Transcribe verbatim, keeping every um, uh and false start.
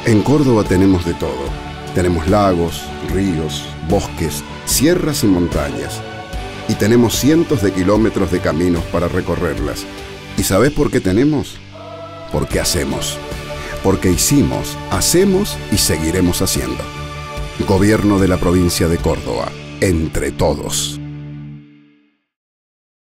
En Córdoba tenemos de todo. Tenemos lagos, ríos, bosques, sierras y montañas. Y tenemos cientos de kilómetros de caminos para recorrerlas. ¿Y sabés por qué tenemos? Porque hacemos. Porque hicimos, hacemos y seguiremos haciendo. Gobierno de la provincia de Córdoba. Entre todos.